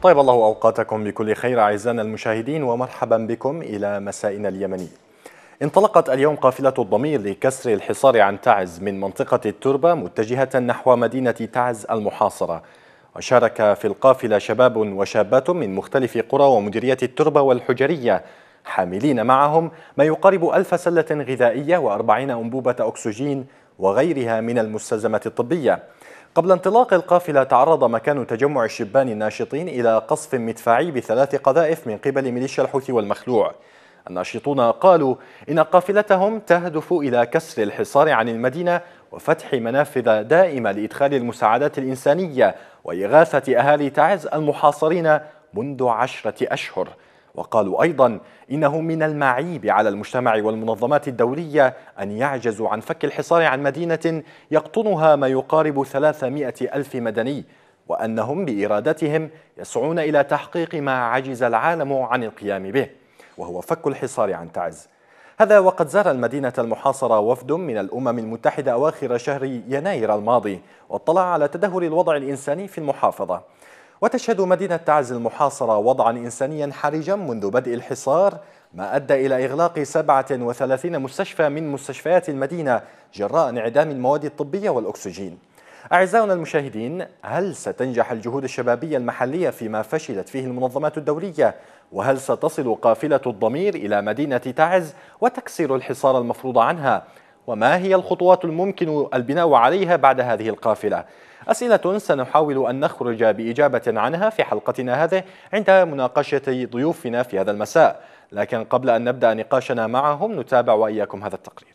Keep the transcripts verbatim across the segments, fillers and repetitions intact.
طيب الله أوقاتكم بكل خير أعزائنا المشاهدين، ومرحبا بكم إلى مسائنا اليمني. انطلقت اليوم قافلة الضمير لكسر الحصار عن تعز من منطقة التربة متجهة نحو مدينة تعز المحاصرة، وشارك في القافلة شباب وشابات من مختلف قرى ومديرية التربة والحجرية، حاملين معهم ما يقارب ألف سلة غذائية وأربعين أنبوبة أكسجين وغيرها من المستلزمات الطبية. قبل انطلاق القافلة تعرض مكان تجمع الشبان الناشطين إلى قصف مدفعي بثلاث قذائف من قبل ميليشيا الحوثي والمخلوع. الناشطون قالوا إن قافلتهم تهدف إلى كسر الحصار عن المدينة وفتح منافذ دائمة لإدخال المساعدات الإنسانية وإغاثة أهالي تعز المحاصرين منذ عشرة أشهر. وقالوا أيضا إنه من المعيب على المجتمع والمنظمات الدولية أن يعجزوا عن فك الحصار عن مدينة يقطنها ما يقارب ثلاثمائة ألف مدني، وأنهم بإرادتهم يسعون إلى تحقيق ما عجز العالم عن القيام به، وهو فك الحصار عن تعز. هذا وقد زار المدينة المحاصرة وفد من الأمم المتحدة أواخر شهر يناير الماضي، واطلع على تدهور الوضع الإنساني في المحافظة. وتشهد مدينة تعز المحاصرة وضعا إنسانيا حرجا منذ بدء الحصار، ما أدى إلى إغلاق سبعة وثلاثين مستشفى من مستشفيات المدينة جراء انعدام المواد الطبية والأكسجين. أعزائنا المشاهدين، هل ستنجح الجهود الشبابية المحلية فيما فشلت فيه المنظمات الدولية؟ وهل ستصل قافلة الضمير إلى مدينة تعز وتكسر الحصار المفروض عنها؟ وما هي الخطوات الممكن البناء عليها بعد هذه القافلة؟ أسئلة سنحاول أن نخرج بإجابة عنها في حلقتنا هذه عند مناقشة ضيوفنا في هذا المساء. لكن قبل أن نبدأ نقاشنا معهم نتابع وإياكم هذا التقرير.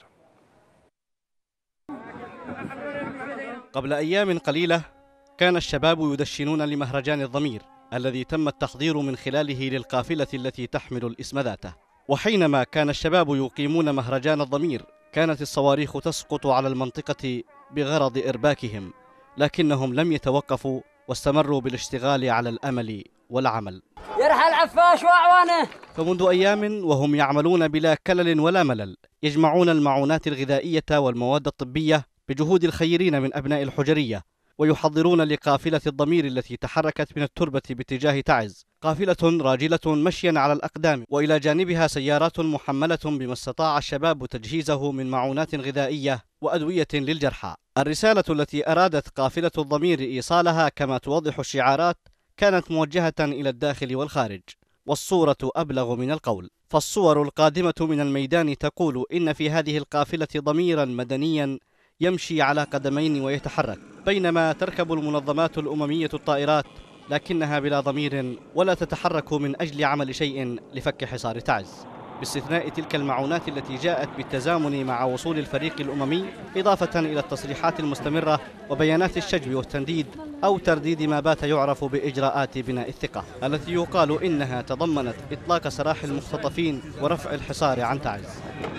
قبل أيام قليلة كان الشباب يدشنون لمهرجان الضمير الذي تم التحضير من خلاله للقافلة التي تحمل الاسم ذاته. وحينما كان الشباب يقيمون مهرجان الضمير كانت الصواريخ تسقط على المنطقة بغرض إرباكهم، لكنهم لم يتوقفوا واستمروا بالاشتغال على الأمل والعمل. يرحل عفاش وأعوانه. فمنذ أيام وهم يعملون بلا كلل ولا ملل، يجمعون المعونات الغذائية والمواد الطبية بجهود الخيرين من أبناء الحجرية، ويحضرون لقافلة الضمير التي تحركت من التربة باتجاه تعز، قافلة راجلة مشيا على الأقدام، وإلى جانبها سيارات محملة بما استطاع الشباب تجهيزه من معونات غذائية وأدوية للجرحى. الرسالة التي أرادت قافلة الضمير إيصالها كما توضح الشعارات كانت موجهة إلى الداخل والخارج، والصورة أبلغ من القول، فالصور القادمة من الميدان تقول إن في هذه القافلة ضميرا مدنيا يمشي على قدمين ويتحرك، بينما تركب المنظمات الأممية الطائرات لكنها بلا ضمير ولا تتحرك من أجل عمل شيء لفك حصار تعز، باستثناء تلك المعونات التي جاءت بالتزامن مع وصول الفريق الأممي، إضافة إلى التصريحات المستمرة وبيانات الشجب والتنديد أو ترديد ما بات يعرف بإجراءات بناء الثقة، التي يقال إنها تضمنت إطلاق سراح المختطفين ورفع الحصار عن تعز.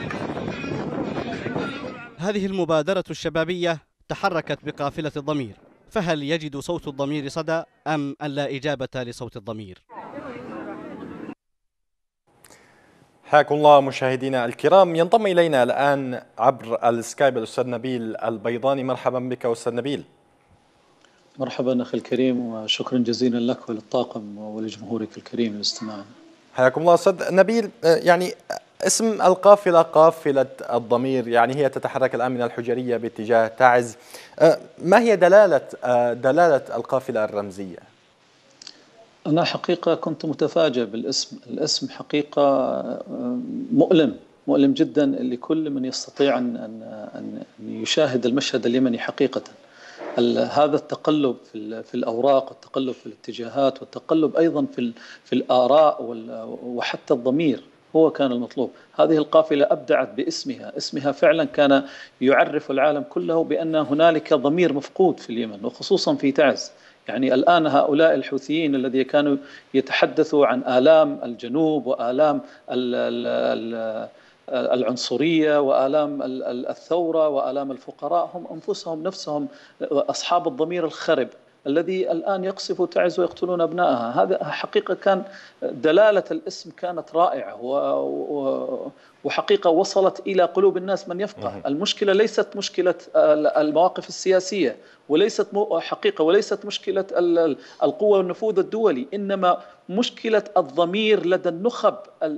هذه المبادرة الشبابية تحركت بقافلة الضمير، فهل يجد صوت الضمير صدى أم أن لا إجابة لصوت الضمير؟ حياكم الله مشاهدينا الكرام. ينضم إلينا الآن عبر السكايب الأستاذ نبيل البيضاني. مرحبا بك أستاذ نبيل. مرحبا أخي الكريم، وشكرا جزيلا لك وللطاقم ولجمهورك الكريم للاستماع. حياكم الله أستاذ نبيل. يعني اسم القافلة قافلة الضمير، يعني هي تتحرك الآن من الحجرية باتجاه تعز. ما هي دلالة دلالة القافلة الرمزية؟ أنا حقيقة كنت متفاجئ بالاسم، الاسم حقيقة مؤلم مؤلم جدا لكل من يستطيع أن أن يشاهد المشهد اليمني حقيقة. هذا التقلب في في الأوراق والتقلب في الاتجاهات والتقلب أيضا في في الآراء وحتى الضمير هو كان المطلوب. هذه القافلة أبدعت باسمها، اسمها فعلا كان يعرف العالم كله بأن هنالك ضمير مفقود في اليمن وخصوصا في تعز. يعني الآن هؤلاء الحوثيين الذين كانوا يتحدثوا عن آلام الجنوب وآلام العنصرية وآلام الثورة وآلام الفقراء، هم أنفسهم نفسهم أصحاب الضمير الخرب الذي الآن يقصف تعز ويقتلون أبنائها. هذا حقيقة كان دلالة الاسم كانت رائعة، وحقيقة وصلت إلى قلوب الناس من يفقه. المشكلة ليست مشكلة المواقف السياسية، وليست حقيقة وليست مشكلة القوة والنفوذ الدولي، إنما مشكلة الضمير لدى النخب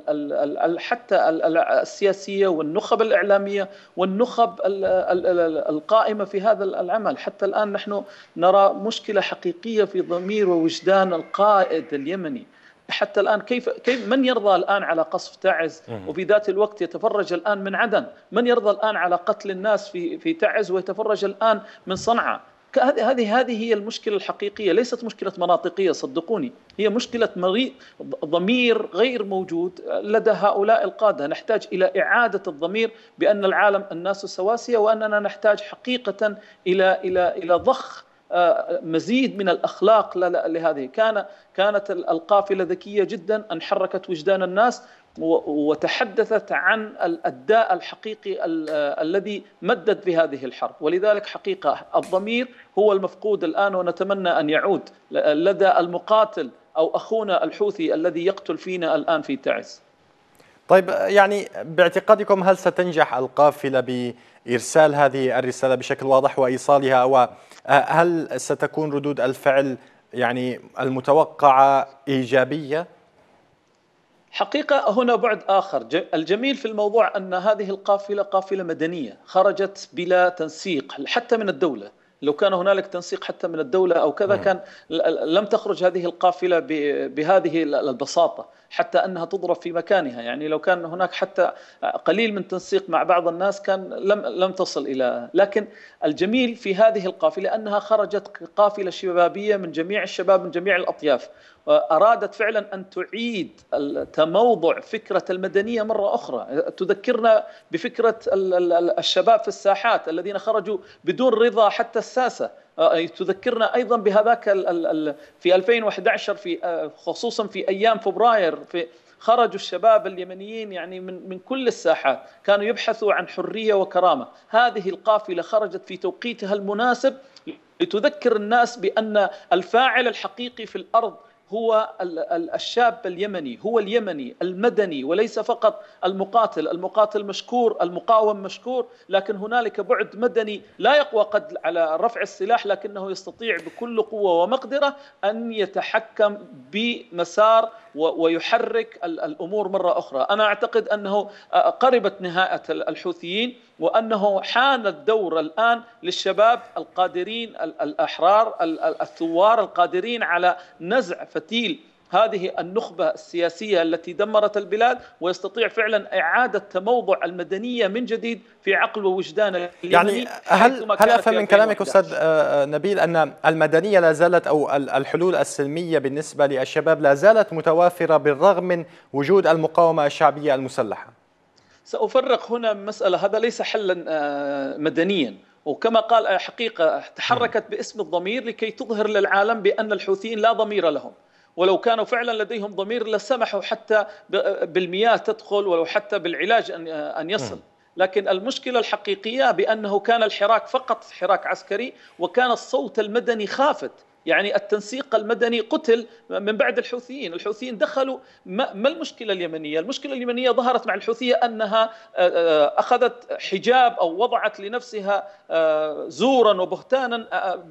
حتى السياسية والنخب الإعلامية والنخب القائمة في هذا العمل. حتى الآن نحن نرى مشكلة حقيقية في ضمير ووجدان القائد اليمني. حتى الآن كيف كيف من يرضى الآن على قصف تعز وفي ذات الوقت يتفرج الآن من عدن؟ من يرضى الآن على قتل الناس في في تعز ويتفرج الآن من صنعاء؟ هذه هذه هي المشكلة الحقيقية، ليست مشكلة مناطقية صدقوني، هي مشكلة مريض ضمير غير موجود لدى هؤلاء القادة. نحتاج إلى إعادة الضمير بأن العالم الناس سواسية، وأننا نحتاج حقيقة إلى إلى إلى ضخ مزيد من الأخلاق لهذه. كان كانت القافلة ذكية جدا أن حركت وجدان الناس وتحدثت عن الداء الحقيقي الذي مدد في هذه الحرب. ولذلك حقيقة الضمير هو المفقود الآن، ونتمنى أن يعود لدى المقاتل أو أخونا الحوثي الذي يقتل فينا الآن في تعز. طيب، يعني باعتقادكم هل ستنجح القافلة بإرسال هذه الرسالة بشكل واضح وإيصالها، وهل ستكون ردود الفعل يعني المتوقعة إيجابية؟ حقيقة هنا بعد آخر. الجميل في الموضوع أن هذه القافلة قافلة مدنية خرجت بلا تنسيق حتى من الدولة. لو كان هنالك تنسيق حتى من الدولة أو كذا كان لم تخرج هذه القافلة بهذه البساطة حتى أنها تضرب في مكانها. يعني لو كان هناك حتى قليل من تنسيق مع بعض الناس كان لم لم تصل إلى. لكن الجميل في هذه القافلة أنها خرجت قافلة شبابية من جميع الشباب من جميع الأطياف، أرادت فعلا أن تعيد تموضع فكرة المدنية مرة أخرى. تذكرنا بفكرة الشباب في الساحات الذين خرجوا بدون رضا حتى الساسة. تذكرنا أيضا بهذاك في ألفين وأحد عشر في خصوصا في أيام فبراير، في خرجوا الشباب اليمنيين يعني من من كل الساحات، كانوا يبحثوا عن حرية وكرامة. هذه القافلة خرجت في توقيتها المناسب لتذكر الناس بأن الفاعل الحقيقي في الأرض هو الشاب اليمني، هو اليمني المدني، وليس فقط المقاتل. المقاتل مشكور، المقاوم مشكور، لكن هنالك بعد مدني لا يقوى قد على رفع السلاح، لكنه يستطيع بكل قوة ومقدرة أن يتحكم بمسار ويحرك الأمور مرة أخرى. أنا أعتقد أنه قربت نهاية الحوثيين، وأنه حان الدور الآن للشباب القادرين الأحرار الثوار القادرين على نزع فتيل هذه النخبة السياسية التي دمرت البلاد، ويستطيع فعلا إعادة تموضع المدنية من جديد في عقل ووجدان اليمني. يعني هل هل أفهم من كلامك أستاذ نبيل أن المدنية لا زالت أو الحلول السلمية بالنسبة للشباب لا زالت متوافرة بالرغم من وجود المقاومة الشعبية المسلحة؟ سأفرق هنا مسألة، هذا ليس حلا مدنيا، وكما قال حقيقة تحركت باسم الضمير لكي تظهر للعالم بأن الحوثيين لا ضمير لهم. ولو كانوا فعلا لديهم ضمير لسمحوا حتى بالمياه تدخل، ولو حتى بالعلاج أن يصل. لكن المشكلة الحقيقية بأنه كان الحراك فقط حراك عسكري، وكان الصوت المدني خافت. يعني التنسيق المدني قتل من بعد الحوثيين. الحوثيين دخلوا. ما المشكلة اليمنية؟ المشكلة اليمنية ظهرت مع الحوثية أنها أخذت حجاب أو وضعت لنفسها زورا وبهتانا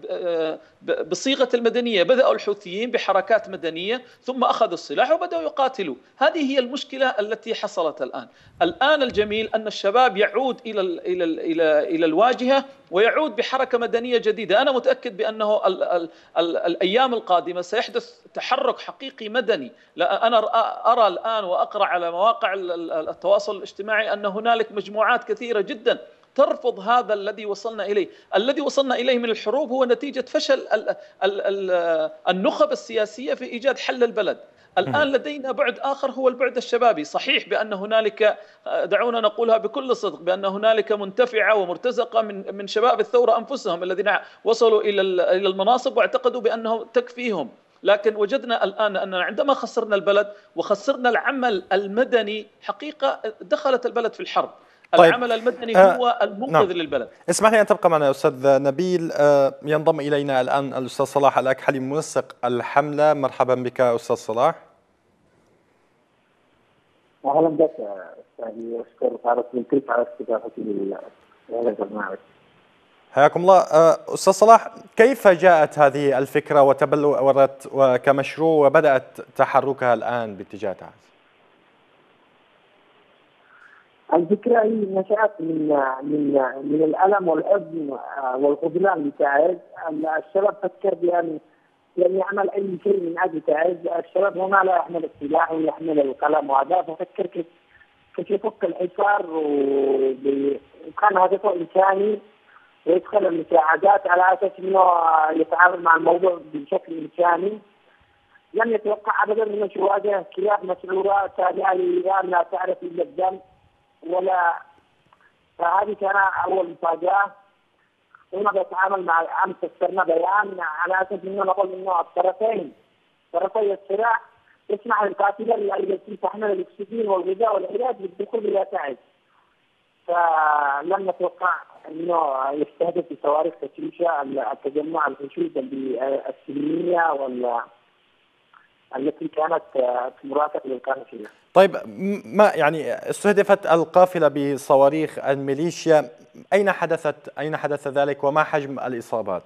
بصيغة المدنية. بدأوا الحوثيين بحركات مدنية ثم أخذوا السلاح وبدأوا يقاتلوا. هذه هي المشكلة التي حصلت الآن. الآن الجميل أن الشباب يعود إلى إلى إلى إلى الواجهة ويعود بحركة مدنية جديدة. أنا متأكد بأنه ال ال ال الأيام القادمة سيحدث تحرك حقيقي مدني. لا أنا أرى الآن وأقرأ على مواقع التواصل الاجتماعي أن هنالك مجموعات كثيرة جدا ترفض هذا الذي وصلنا إليه. الذي وصلنا إليه من الحروب هو نتيجة فشل ال ال ال النخب السياسية في إيجاد حل البلد. الآن لدينا بعد آخر هو البعد الشبابي. صحيح بأن هنالك، دعونا نقولها بكل صدق، بأن هنالك منتفعة ومرتزقة من من شباب الثورة أنفسهم الذين وصلوا إلى إلى المناصب واعتقدوا بأنه تكفيهم. لكن وجدنا الآن أننا عندما خسرنا البلد وخسرنا العمل المدني، حقيقة دخلت البلد في الحرب. طيب. العمل المدني هو المنقذ نعم. للبلد. اسمح لي أن تبقى معنا أستاذ نبيل. ينضم إلينا الآن الأستاذ صلاح الأكحلي منسق الحملة. مرحبا بك أستاذ صلاح. أهلا بك أستاذي، وأشكرك على كيف على استضافتي لهذا البرنامج. حياكم الله. أستاذ صلاح، كيف جاءت هذه الفكرة وتبلورت كمشروع وبدأت تحركها الآن باتجاه تعز؟ الفكرة هي نشأت من من من الألم والحزن والخذلان لتعز. الشباب فكر بأن يعني يعمل أي شيء من أجل تعز. الشباب هنا لا يحمل السلاح ويحمل القلم وهذا، ففكر كيف كيف يفك الحصار، وكان هدفه إنساني ويدخل المساعدات على أساس أنه يتعامل مع الموضوع بشكل إنساني. لم يتوقع أبدا أنه يواجه كلاب مسعورة تابعة لإيران لا تعرف إلا الدم ولا. فهذه كان أول مفاجأة. هنا بيتعامل مع أمس استرنا بيان على أساس أنه نقول أنه الطرفين طرفي الصراع يسمح للقاتلة التي تحمل الأكسجين والغذاء والعلاج بالدخول إلى تعز. فلم نتوقع أنه يستهدف بصواريخ كاتيوشا التجمع الحشود السلمية وال التي كانت مرافقة للقافلة. طيب، ما يعني استهدفت القافلة بصواريخ الميليشيا، أين حدثت أين حدث ذلك وما حجم الإصابات؟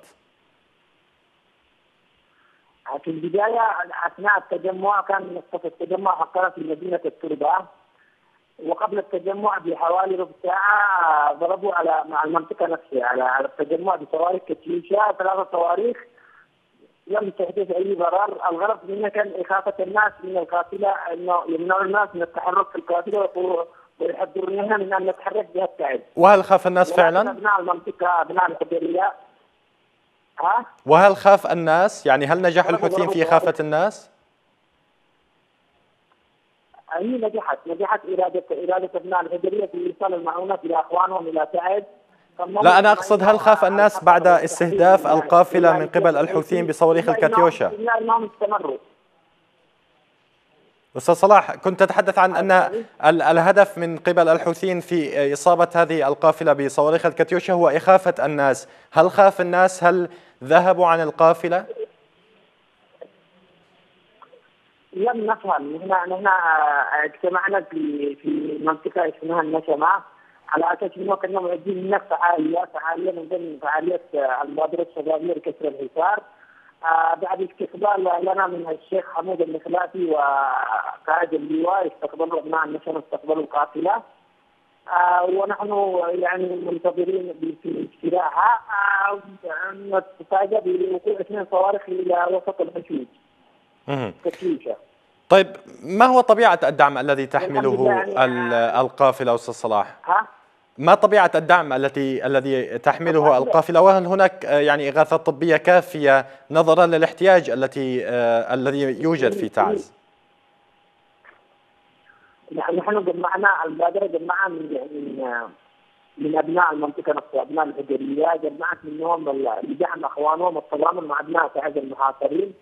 في البداية أثناء التجمع كان التجمع حقنا في مدينة التربة، وقبل التجمع بحوالي ربع ساعة ضربوا على مع المنطقة نفسها على التجمع بصواريخ كاتيوشا، ثلاثة صواريخ لم تحدث أي ضرر. الغرض منها كان إخافة الناس من القافلة، إنه يمنعوا الناس من التحرك في القافلة ويحذرونها من أن نتحرك بها تعز. وهل خاف الناس فعلا؟ أبناء المنطقة أبناء الحضرية. ها؟ وهل خاف الناس؟ يعني هل نجح الحوثيين في إخافة الناس؟ هي نجحت نجحت إرادة إرادة أبناء الحضرية في إيصال المعونات إلى أخوانهم إلى تعز. لا، أنا أقصد هل خاف الناس بعد استهداف القافلة من قبل الحوثيين بصواريخ الكاتيوشا؟ لا، إنهم استمروا. أستاذ صلاح، كنت تتحدث عن أن الهدف من قبل الحوثيين في إصابة هذه القافلة بصواريخ الكاتيوشا هو إخافة الناس. هل خاف الناس؟ هل ذهبوا عن القافلة؟ لم نفهم. نحن نحن اجتمعنا في في منطقة اسمها النشمة على أساس أنه كنا معدين هناك فعاليات فعالية من ضمن فعاليات المبادرة الشبابية لكسر الحصار. آه بعد استقبال لنا من الشيخ حمود المخلافي وقائد اللواء استقبلوا أبناء النشمة استقبلوا القافلة. آه ونحن يعني منتظرين في الاستراحة. آه نتفاجأ بوقوع اثنين صواريخ إلى وسط الحشود. كاتيوشا. طيب، ما هو طبيعة الدعم الذي تحمله يعني القافلة أستاذ صلاح؟ ها؟ ما طبيعة الدعم التي الذي تحمله القافلة؟ وهل هناك يعني إغاثة طبية كافية نظرا للاحتياج التي آه الذي يوجد في تعز؟ نحن جمعنا المبادرة جمعنا من من من أبناء المنطقة نفسها، أبناء الحضرية، جمعت منهم لدعم أخوانهم والتضامن مع أبناء تعز المحاصرين.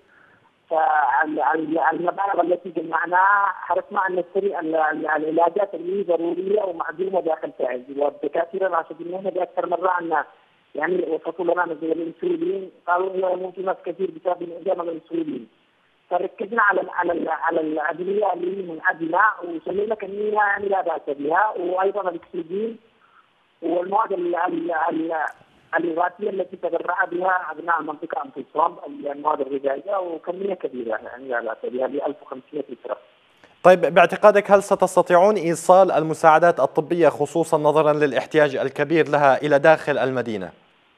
فالمبالغ التي جمعناها حرصنا ان نشتري العلاجات اللي هي ضروريه ومعدومه داخل تعز، والدكاتره راشدين لنا باكثر مره ان يعني وصفوا لنا مثل الانسولين، قالوا انه ممكن ناس كثير بسبب انعدام الانسولين. فركزنا على على على الادويه اللي هي منعدمه وسمينا كميه يعني لا باس بها، وايضا الاكسجين والمواد الإغاثية التي تبرع بها أبناء المنطقة أنفسهم، المواد الغذائية وكمية كبيرة يعني لا بأس بها ب ألف وخمسمئة لتر. طيب، باعتقادك هل ستستطيعون إيصال المساعدات الطبية خصوصا نظرا للاحتياج الكبير لها إلى داخل المدينة؟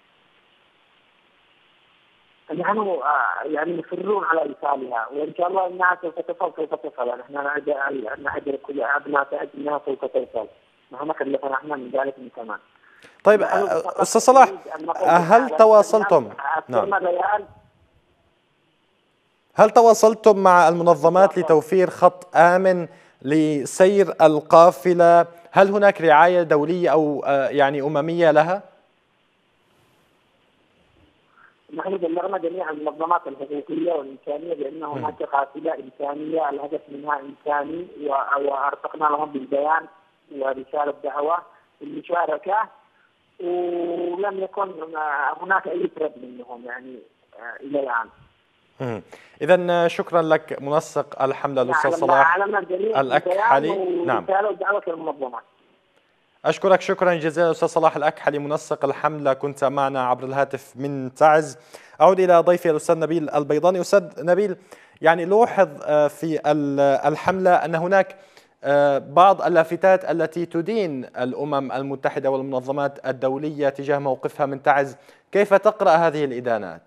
نحن يعني مصرون على إيصالها، وإن شاء الله أنها سوف تصل سوف تصل. نحن نعد كل أبناء تعز أنها سوف تصل. نحن كلفنا احنا من ذلك من كمان. طيب أستاذ صلاح، هل تواصلتم نعم هل تواصلتم مع المنظمات لتوفير خط آمن لسير القافلة؟ هل هناك رعاية دولية أو يعني أممية لها؟ نحن بلغنا جميع المنظمات الحقوقية والإنسانية بأن هناك قافلة إنسانية الهدف منها إنساني، وأرسلنا لهم بالبيان ورسالة دعوة للمشاركة، ولم يكن هناك أي رد منهم يعني إلى الآن. إذا شكرا لك منسق الحملة الأستاذ صلاح الأكحلي. نعم، أشكرك شكرا جزيلا أستاذ صلاح الأكحلي منسق الحملة، كنت معنا عبر الهاتف من تعز. أعود إلى ضيفي الأستاذ نبيل البيضاني. أستاذ نبيل، يعني لوحظ في الحملة أن هناك بعض اللافتات التي تدين الأمم المتحدة والمنظمات الدولية تجاه موقفها من تعز، كيف تقرأ هذه الإدانات؟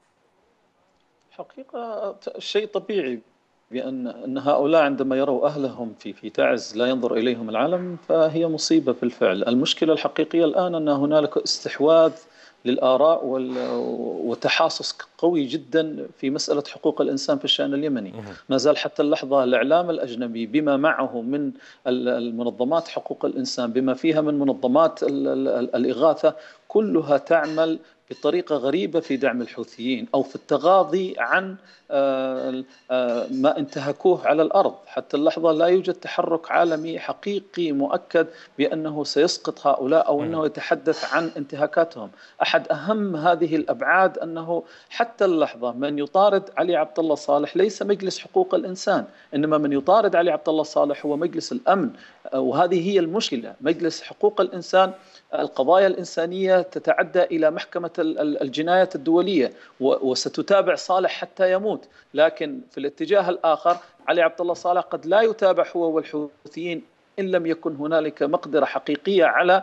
حقيقة شيء طبيعي بأن أن هؤلاء عندما يروا أهلهم في في تعز لا ينظر إليهم العالم، فهي مصيبة بالفعل. المشكلة الحقيقية الآن أن هنالك استحواذ للآراء وتحاصص قوي جدا في مسألة حقوق الإنسان في الشأن اليمني. ما زال حتى اللحظة الإعلام الأجنبي بما معه من المنظمات حقوق الإنسان، بما فيها من منظمات الإغاثة، كلها تعمل بطريقة غريبة في دعم الحوثيين أو في التغاضي عن ما انتهكوه على الأرض. حتى اللحظة لا يوجد تحرك عالمي حقيقي مؤكد بأنه سيسقط هؤلاء أو أنه يتحدث عن انتهاكاتهم. أحد أهم هذه الأبعاد أنه حتى اللحظة من يطارد علي عبد الله صالح ليس مجلس حقوق الإنسان، إنما من يطارد علي عبد الله صالح هو مجلس الأمن. وهذه هي المشكلة. مجلس حقوق الإنسان القضايا الإنسانية تتعدى إلى محكمة الجنايات الدولية وستتابع صالح حتى يموت، لكن في الاتجاه الآخر علي عبد الله صالح قد لا يتابع هو والحوثيين إن لم يكن هنالك مقدرة حقيقية على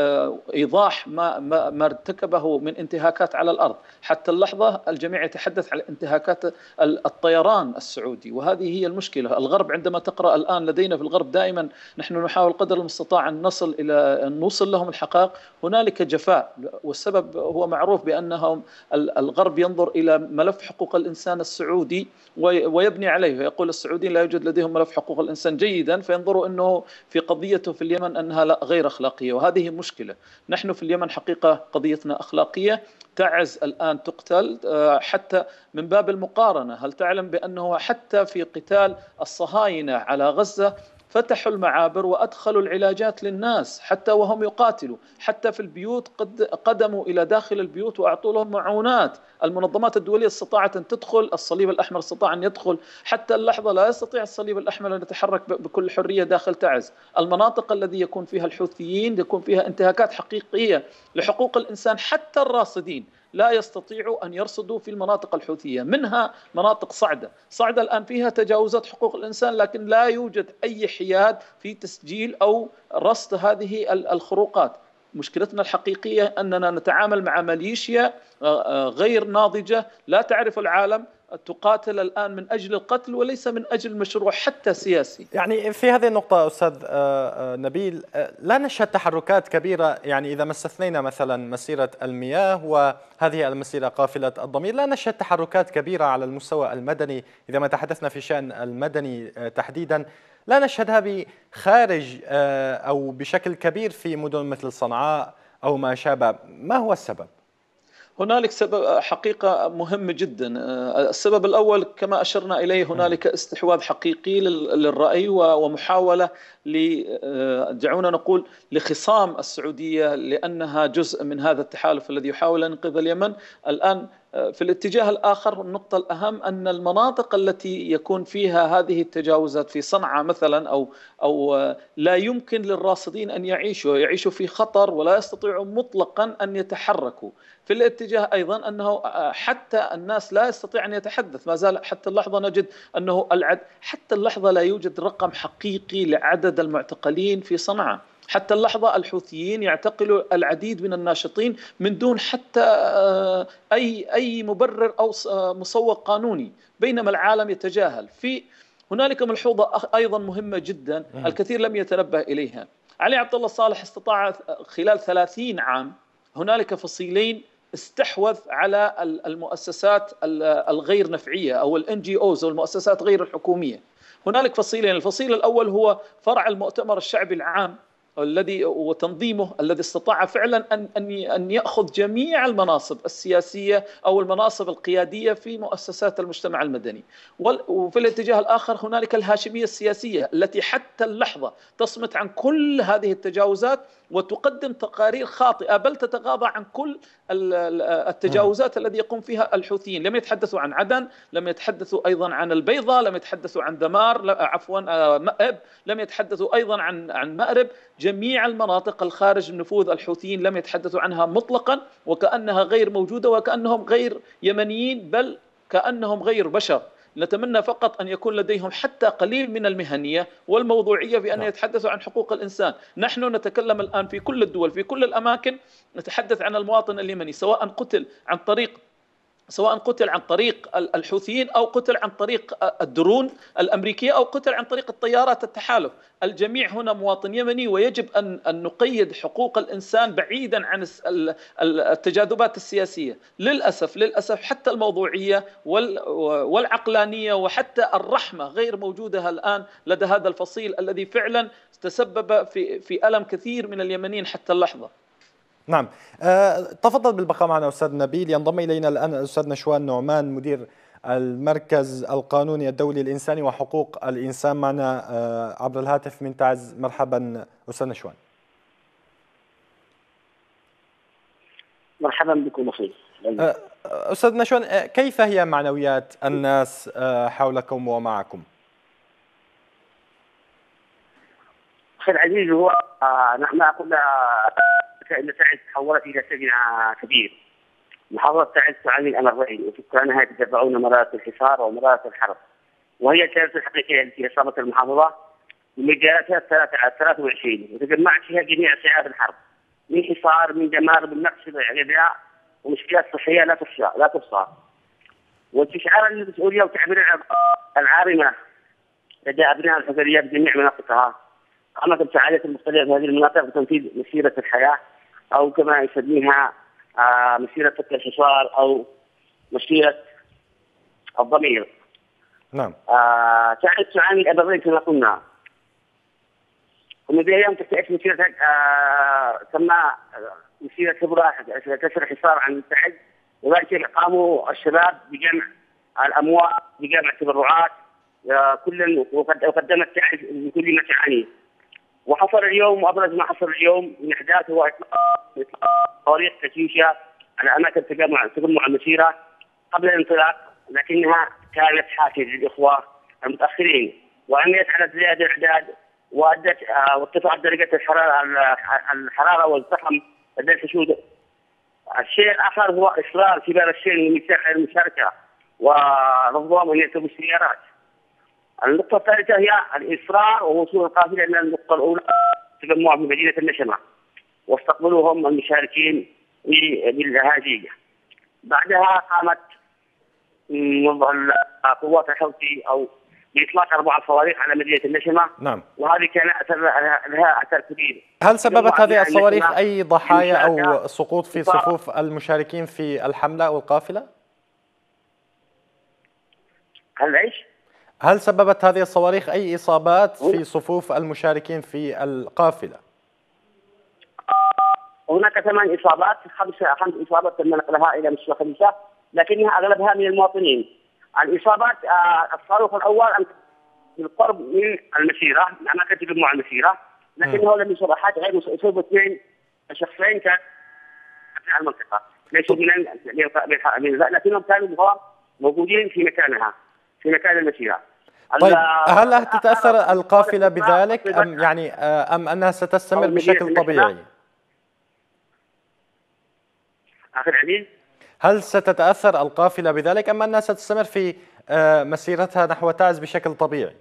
إيضاح ما, ما, ما ارتكبه من انتهاكات على الأرض. حتى اللحظة الجميع يتحدث على انتهاكات الطيران السعودي، وهذه هي المشكلة. الغرب عندما تقرأ الآن لدينا في الغرب دائما نحن نحاول قدر المستطاع أن نصل إلى أن نوصل لهم الحقائق، هنالك جفاء، والسبب هو معروف بأنهم الغرب ينظر إلى ملف حقوق الإنسان السعودي ويبني عليه، يقول السعوديين لا يوجد لديهم ملف حقوق الإنسان جيدا، فينظروا أنه في قضيته في اليمن أنها لا غير أخلاقية، وهذه مشكلة. نحن في اليمن حقيقة قضيتنا أخلاقية. تعز الآن تقتل حتى من باب المقارنة. هل تعلم بأنه حتى في قتال الصهاينة على غزة فتحوا المعابر وأدخلوا العلاجات للناس حتى وهم يقاتلوا، حتى في البيوت قد قدموا إلى داخل البيوت وأعطوا لهم معونات. المنظمات الدولية استطاعت أن تدخل، الصليب الأحمر استطاع أن يدخل. حتى اللحظة لا يستطيع الصليب الأحمر أن يتحرك بكل حرية داخل تعز. المناطق التي يكون فيها الحوثيين يكون فيها انتهاكات حقيقية لحقوق الإنسان، حتى الراصدين لا يستطيعوا أن يرصدوا في المناطق الحوثية، منها مناطق صعدة. صعدة الآن فيها تجاوزات حقوق الإنسان، لكن لا يوجد أي حياد في تسجيل أو رصد هذه الخروقات. مشكلتنا الحقيقية أننا نتعامل مع ميليشيا غير ناضجة لا تعرف العالم، تقاتل الآن من أجل القتل وليس من أجل مشروع حتى سياسي. يعني في هذه النقطة أستاذ نبيل لا نشهد تحركات كبيرة، يعني إذا ما استثنينا مثلا مسيرة المياه وهذه المسيرة قافلة الضمير، لا نشهد تحركات كبيرة على المستوى المدني. إذا ما تحدثنا في شأن المدني تحديدا لا نشهدها خارج أو بشكل كبير في مدن مثل صنعاء أو ما شابه. ما هو السبب؟ هنالك سبب حقيقة مهم جدا. السبب الأول كما أشرنا إليه، هنالك استحواذ حقيقي للرأي ومحاولة دعونا نقول لخصام السعودية لأنها جزء من هذا التحالف الذي يحاول أن ينقذ اليمن. الآن في الاتجاه الآخر النقطة الأهم أن المناطق التي يكون فيها هذه التجاوزات في صنعاء مثلا أو أو لا يمكن للراصدين أن يعيشوا يعيشوا في خطر ولا يستطيعوا مطلقا أن يتحركوا. في الاتجاه أيضا أنه حتى الناس لا يستطيع أن يتحدث، ما زال حتى اللحظة نجد أنه العد حتى اللحظة لا يوجد رقم حقيقي لعدد المعتقلين في صنعاء. حتى اللحظة الحوثيين يعتقلوا العديد من الناشطين من دون حتى أي أي مبرر أو مسوغ قانوني، بينما العالم يتجاهل. في هنالك ملحوظة أيضا مهمة جدا الكثير لم يتنبه إليها. علي عبد الله صالح استطاع خلال ثلاثين عام، هنالك فصيلين استحوذ على المؤسسات الغير نفعية أو الإن جي أوز أو المؤسسات غير الحكومية. هنالك فصيلين، الفصيل الأول هو فرع المؤتمر الشعبي العام الذي وتنظيمه الذي استطاع فعلا أن أن أن يأخذ جميع المناصب السياسية أو المناصب القيادية في مؤسسات المجتمع المدني. وفي الاتجاه الآخر هنالك الهاشمية السياسية التي حتى اللحظة تصمت عن كل هذه التجاوزات وتقدم تقارير خاطئة بل تتغاضى عن كل التجاوزات التي يقوم فيها الحوثيين. لم يتحدثوا عن عدن، لم يتحدثوا أيضا عن البيضة، لم يتحدثوا عن دمار، عفوا مأب، لم يتحدثوا أيضا عن عن مأرب. جميع المناطق الخارج من نفوذ الحوثيين لم يتحدثوا عنها مطلقا، وكأنها غير موجودة وكأنهم غير يمنيين بل كأنهم غير بشر. نتمنى فقط أن يكون لديهم حتى قليل من المهنية والموضوعية بأن يتحدثوا عن حقوق الإنسان. نحن نتكلم الآن في كل الدول، في كل الأماكن نتحدث عن المواطن اليمني، سواء قتل عن طريق سواء قتل عن طريق الحوثيين أو قتل عن طريق الدرون الأمريكية أو قتل عن طريق الطيارات التحالف. الجميع هنا مواطن يمني، ويجب أن أن نقيد حقوق الإنسان بعيدا عن التجاذبات السياسية. للأسف للأسف حتى الموضوعية والعقلانية وحتى الرحمة غير موجودة الآن لدى هذا الفصيل الذي فعلا تسبب في في ألم كثير من اليمنيين حتى اللحظة. نعم، أه تفضل بالبقاء معنا أستاذ نبيل. ينضم إلينا الآن الأستاذ نشوان نعمان، مدير المركز القانوني الدولي الإنساني وحقوق الإنسان، معنا أه عبر الهاتف من تعز. مرحبا أستاذ نشوان. مرحبا بكم أخي. أه أستاذ نشوان، كيف هي معنويات الناس أه حولكم ومعكم؟ أخي العزيز، هو أه نحن قلنا أن تعز تحولت إلى سجن كبير. محافظة تعز تعاني الأمرين، وسكانها يتتبعون مرارة الحصار ومرارة الحرب، وهي الكارثة الحقيقية التي أصابت المحافظة بمجالاتها ثلاثة وعشرين، وتجمعت فيها جميع صعاب الحرب، من حصار، من دمار، من نقص الغذاء، ومشكلات صحية لا تحصى لا تحصى. واستشعار المسؤولية وتعبير العارمة لدى أبناء الحضرية بجميع مناطقها، قامت الفعاليات المختلفة في هذه المناطق بتنفيذ مسيرة الحياة، أو كما يسميها آه مسيرة فك الحصار أو مسيرة الضمير. نعم. آه تعز تعاني الأمرين كما قلنا. ومن اليوم تتأسس مسيرة آه سمى مسيرة كبرى كسر الحصار عن تعز، وذلك قاموا الشباب بجمع الأموال بجمع التبرعات آه كل وقدمت تعز بكل ما تعانيه. وحصل اليوم، وابرز ما حصل اليوم من احداث هو اطلاق صواريخ كاتيوشا على اماكن تجمع تجمع المسيره قبل الانطلاق، لكنها كانت حافز للاخوه المتاخرين، وعملت على زياده الاعداد وادت وارتفعت درجه الحراره الحراره والزخم لدى الحشود. الشيء الاخر هو اصرار كبار السن من المشاركه ورفضهم ان يركبوا السيارات. النقطة الثالثة هي الإصرار ووصول القافلة إلى النقطة الأولى تجمع في مدينة النشمة، واستقبلوهم المشاركين بالهادية. بعدها قامت قوات الحوثي أو بإطلاق أربع صواريخ على مدينة النشمة. نعم. وهذه كان أثر لها أثر كبير. هل سببت هذه الصواريخ أي ضحايا أو سقوط في صفوف المشاركين في الحملة أو القافلة؟ هل إيش؟ هل سببت هذه الصواريخ أي إصابات في صفوف المشاركين في القافلة؟ هناك ثمان إصابات، خمسة خمس إصابات تم نقلها إلى مستشفى خمسة، لكنها أغلبها من المواطنين. الإصابات آه الصاروخ الأول بالقرب من المسيرة، من أماكن تجمع المسيرة، لكنه لم يصب أحد غير أصيب اثنين شخصين كانوا في المنطقة، ليسوا من لكنهم كانوا موجودين في مكانها في مكان المسيرة. طيب، هل تتأثر القافلة بذلك أم يعني أم أنها ستستمر بشكل طبيعي؟ أخي العزيز، هل ستتأثر القافلة بذلك أم أنها ستستمر في مسيرتها نحو تعز بشكل طبيعي؟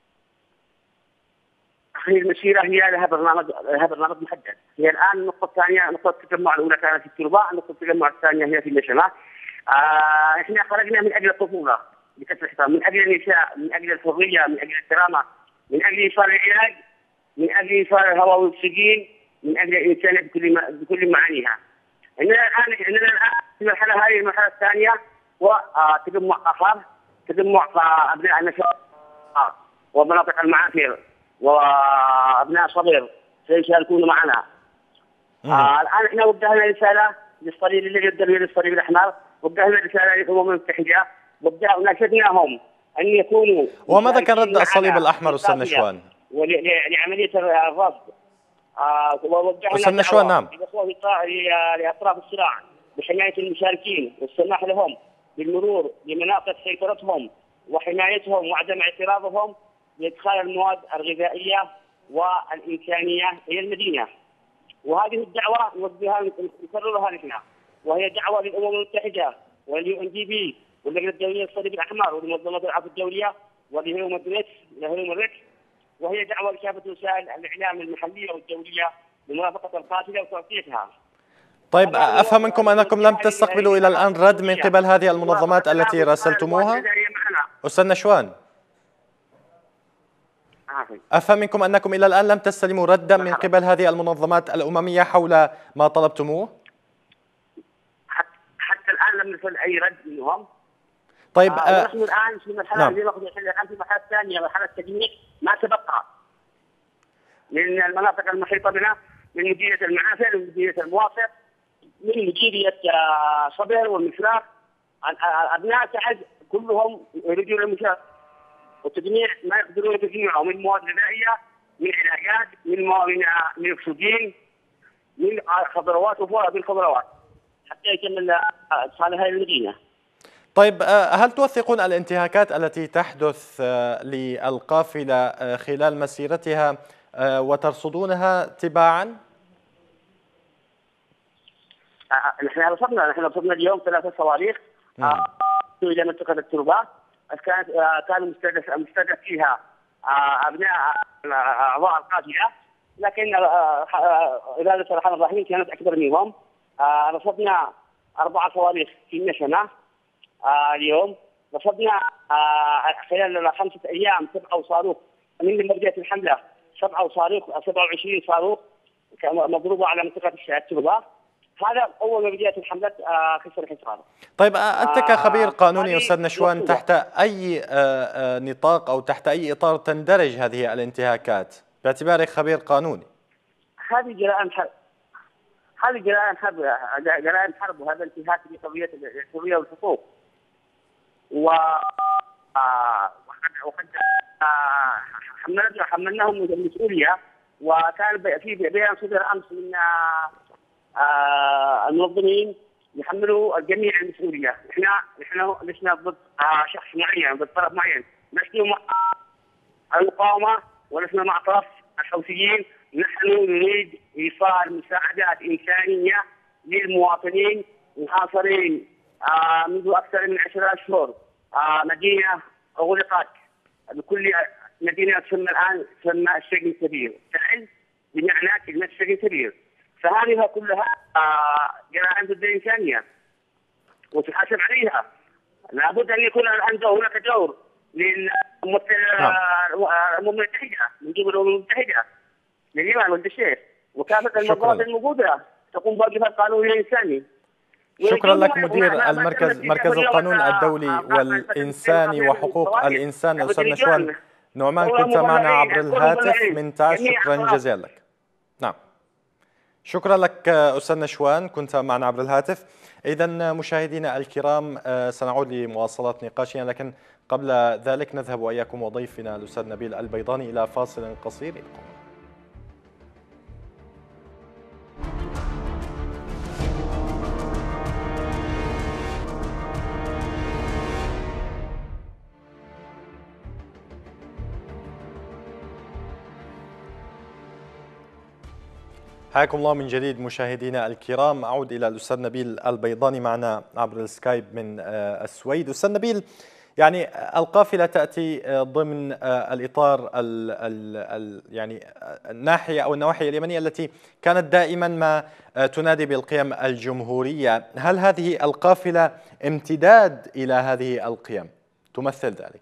أخي المسيرة هي لها برنامج لها برنامج محدد. هي الآن النقطة الثانية، نقطة التجمع الأولى كانت في التربة، نقطة التجمع الثانية هي في النشمة. آه إحنا خرجنا من أجل الطفولة بكسر الحصار، من أجل النساء، من أجل الحرية، من أجل الكرامة، من أجل إيصال العلاج، من أجل إيصال الهواء والأكسجين، من أجل الإنسانية بكل ما بكل معانيها. إننا الآن إننا الآن في المرحلة هذه المرحلة الثانية وتجمع آخر، تجمع أبناء النشاط ومناطق المعافر وأبناء صبر سيشاركون معنا. آه الآن إحنا وجهنا رسالة للصليب الذي يبدأ للصليب الأحمر، وجهنا رسالة للأمم المتحدة، وناشدناهم أن يكونوا. وماذا كان رد الصليب الأحمر أستاذ نشوان؟ ولعملية الرصد آه ووجهنا أستاذ نشوان. نعم. لأطراف الصراع بحماية المشاركين والسماح لهم بالمرور لمناطق سيطرتهم وحمايتهم وعدم اعتراضهم بإدخال المواد الغذائية والإنسانية إلى المدينة. وهذه الدعوة نوجهها نكررها نحن، وهي دعوة للأمم المتحدة واليو ان دي بي واللجنة الدولية للصليب الأحمر ومنظمة العفو الدولية والهيومن رايتس، وهي دعوة لكافة وسائل الإعلام المحلية والدولية لمرافقة القاتلة وتغطيتها. طيب أفهم منكم أنكم لم تستقبلوا إلى الآن رد من قبل هذه المنظمات التي راسلتموها؟ أستاذ نشوان، أفهم منكم أنكم إلى الآن لم تستلموا ردا من قبل هذه المنظمات الأممية حول ما طلبتموه؟ حتى الآن لم نصل أي رد منهم. طيب آه ونحن الآن في مرحلة نعم. الآن في مرحلة ثانية، مرحلة تجميع ما تبقى من المناطق المحيطة بنا، من مدينة المعافر ومدينة المواصل، من مديرية صبر والمشراق. أبناء تعز كلهم يريدون المشاركة وتجميع ما يقدرون تجميعه من مواد غذائية، من علاجات، من من من أكسجين، من خضروات وفوائد بالخضروات حتى يتم إدخالها إلى المدينة. طيب هل توثقون الانتهاكات التي تحدث للقافلة خلال مسيرتها وترصدونها تباعا؟ نحن رصدنا نحن رصدنا اليوم ثلاثة صواريخ آه إلى منطقة التربة، كانت كان مستهدف مستهدف فيها أبناء أعضاء القافلة، لكن إرادة الرحمن الرحيم كانت أكبر منهم. رصدنا أربع صواريخ في النشمة اليوم، رصدنا خلال خمسة أيام سبعة صاروخ من بداية الحملة، سبعة صاروخ سبعة وعشرين صاروخ مضروبة على منطقة التربة. هذا أول بداية الحملة كسر الحصار. طيب أنت كخبير قانوني أستاذ نشوان، تحت أي نطاق أو تحت أي إطار تندرج هذه الانتهاكات باعتبارك خبير قانوني؟ هذه جرائم حرب، هذه جرائم حرب، جرائم حرب، وهذا انتهاك لقضية الحرية والحقوق. و وقد حملناهم المسؤولية، وكان في بيان صدر أمس من المنظمين يحملوا الجميع المسؤولية. احنا نحن لسنا ضد شخص معين، ضد طرف معين، نحن مع المقاومة ولسنا مع طرف الحوثيين. نحن نريد إيصال مساعدات إنسانية للمواطنين المحاصرين منذ أكثر من عشرة أشهر. مدينة أغلقت، بكل مدينة تسمى الآن تسمى السجن الكبير، تعز بمعنى كلمة السجن الكبير. فهذه كلها جرائم ضد الإنسانية وتحاسب عليها. لابد أن يكون هناك دور للأمم المتحدة من قبل الأمم المتحدة لليمن والدشير وكافة المنظمات الموجودة تقوم بواجبها القانوني الإنساني. شكرا لك مدير المركز مركز القانون الدولي والإنساني وحقوق الإنسان أستاذ نشوان نعمان، كنت معنا عبر الهاتف من تعز. شكرا جزيلا لك. نعم شكرا لك أستاذ نشوان، كنت معنا عبر الهاتف. إذا مشاهدينا الكرام سنعود لمواصلة نقاشنا، لكن قبل ذلك نذهب وإياكم وضيفنا الأستاذ نبيل البيضاني إلى فاصل قصير. حياكم الله من جديد مشاهدينا الكرام. أعود إلى الأستاذ نبيل البيضاني معنا عبر السكايب من السويد. أستاذ نبيل، يعني القافلة تأتي ضمن الإطار ال ال ال يعني الناحية أو النواحي اليمنية التي كانت دائما ما تنادي بالقيم الجمهورية. هل هذه القافلة امتداد إلى هذه القيم تمثل ذلك؟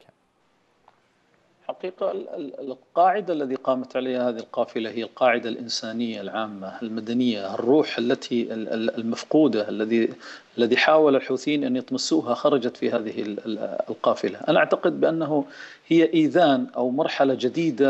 حقيقة القاعدة التي قامت عليها هذه القافلة هي القاعدة الإنسانية العامة المدنية، الروح التي المفقودة الذي الذي حاول الحوثيين أن يطمسوها خرجت في هذه القافلة. أنا أعتقد بأنه هي إيذان أو مرحلة جديدة